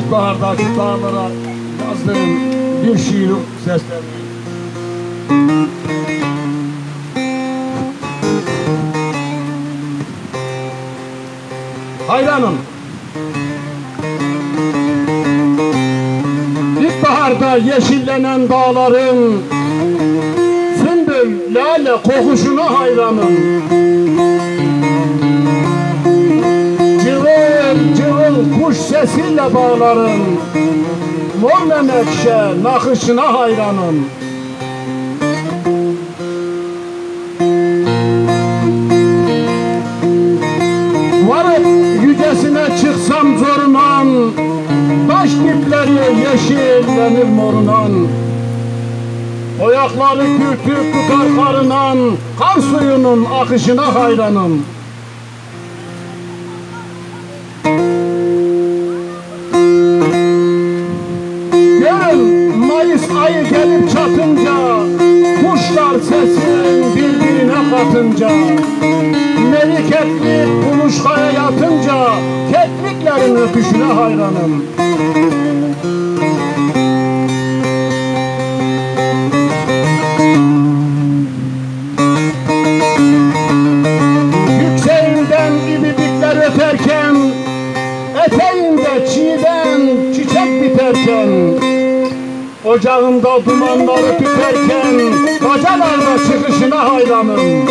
İlkbahardaki dağlara yazdığım bir şiiri seslendireyim. Hayranım. İlkbaharda yeşillenen dağların sümbül, lale kokuşuna hayranım. Cıvıl cıvıl kuş sesiyle bağlarım. Mor menekşe nakışına hayranım. Varıp yücesine çıksam zorunan, taş dipleri yeşillenir morunan. Oyakları kürtük tutar karınan, kan suyunun akışına hayranım. Görün Mayıs ayı gelip çatınca, kuşlar sesini birbirine katınca, meliketli kuluçkaya yatınca, kekliklerin öpüşüne hayranım. Yükseğinden ibibikler öterken, eteğinde çiğden çiçek biterken, ocağında dumanları tüterken, bacalarda çıkışına hayranım.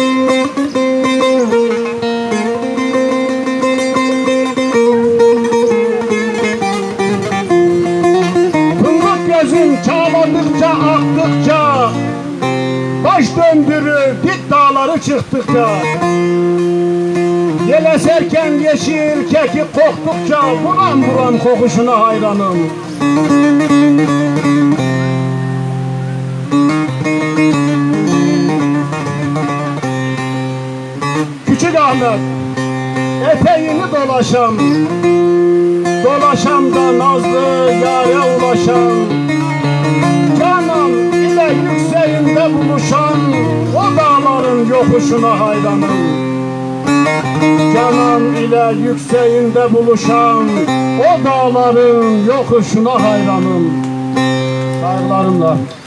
Fındık gözün çağladıkça, aktıkça, baş döndürür dik dağları çıktıkça, yel eserken yeşil kekik koktukça, buram buram kokuşuna hayranım. Küçük Ahmet, eteğini dolaşan, dolaşan da nazlı yâre ulaşan, Canan ile yükseğinde buluşan, o dağların yokuşuna hayranım. Canan ile yükseğinde buluşan, o dağların yokuşuna hayranım. Saygılarımla.